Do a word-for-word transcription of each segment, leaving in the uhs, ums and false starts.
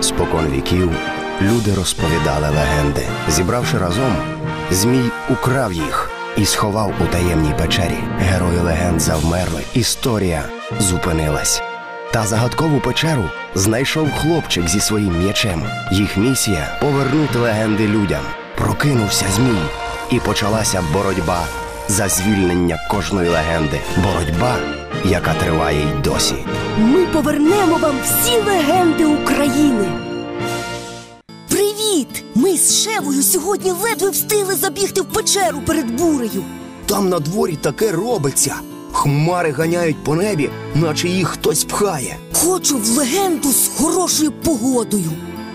Спокон віків люди розповідали легенди. Зібравши разом, Змій украв їх і сховав у таємній печері. Герої легенд завмерли, історія зупинилась. Та загадкову печеру знайшов хлопчик зі своїм м'ячем. Їх місія – повернути легенди людям. Прокинувся Змій, і почалася боротьба за звільнення кожної легенди. Боротьба, яка триває й досі. Ми повернемо вам всі легенди України. Привіт! Ми з Шевою сьогодні ледве встигли забігти в печеру перед бурею. Там на дворі таке робиться. Хмари ганяють по небі, наче їх хтось пхає. Хочу в легенду з хорошою погодою.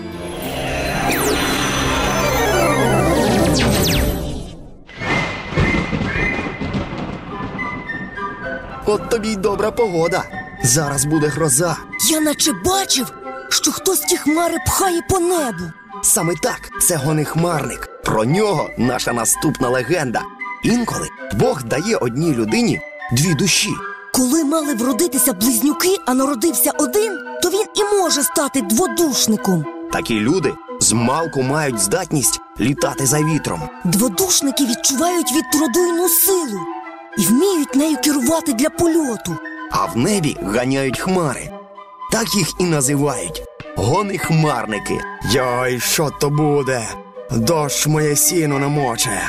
От тобі й добра погода. Зараз буде гроза. Я наче бачив, що хтось ті хмари пхає по небу. Саме так, це гонехмарник. Про нього наша наступна легенда. Інколи Бог дає одній людині дві душі. Коли мали вродитися близнюки, а народився один, то він і може стати дводушником. Такі люди змалку мають здатність літати за вітром. Дводушники відчувають вітродуйну силу і вміють нею керувати для польоту. А в небі ганяють хмари. Так їх і називають – гонехмарники. Йой, що то буде? Дощ моє сіно намоче.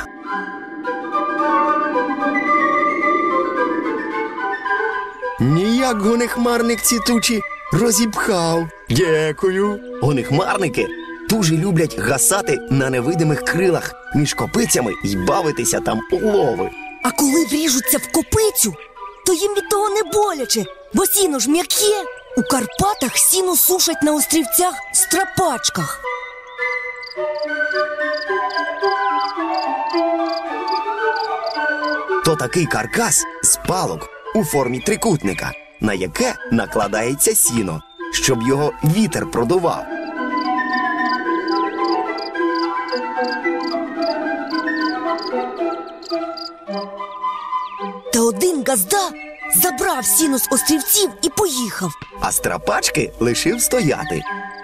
Ніяк гонехмарник ці тучі розіпхав. Дякую. Гонехмарники дуже люблять гасати на невидимих крилах між копицями й бавитися там у лови. А коли вріжуться в копицю, то їм від того не боляче, бо сіно ж м'яке. У Карпатах сіно сушать на острівцях-страпачках. То такий каркас з палок у формі трикутника, на яке накладається сіно, щоб його вітер продував. Та один газда забрав сіно з острівців і поїхав. А страпачки лишив стояти.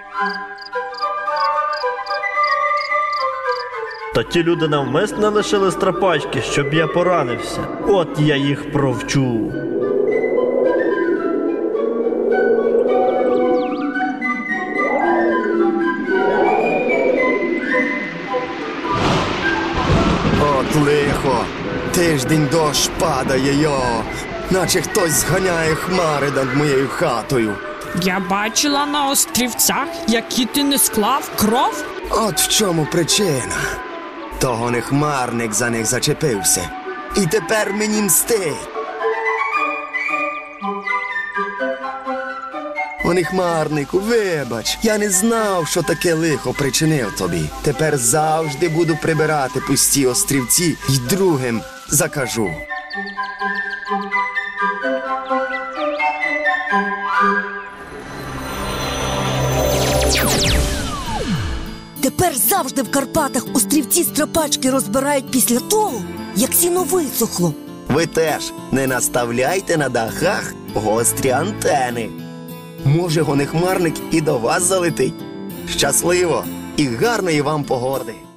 Та ті люди навмисно лишили страпачки, щоб я поранився. От я їх провчу. От лихо, тиждень дощ падає, йо, наче хтось зганяє хмари над моєю хатою. Я бачила на острівцях, які ти не склав кров. От в чому причина. То гонехмарник за них зачепився. І тепер мені мстить. Гонехмарнику, вибач, я не знав, що таке лихо причинив тобі. Тепер завжди буду прибирати пусті острівці і другим закажу. Тепер завжди в Карпатах острівці-страпачки розбирають після того, як сіно висохло. Ви теж не наставляйте на дахах гострі антени. Може, гонехмарник і до вас залетить. Щасливо і гарної вам погоди!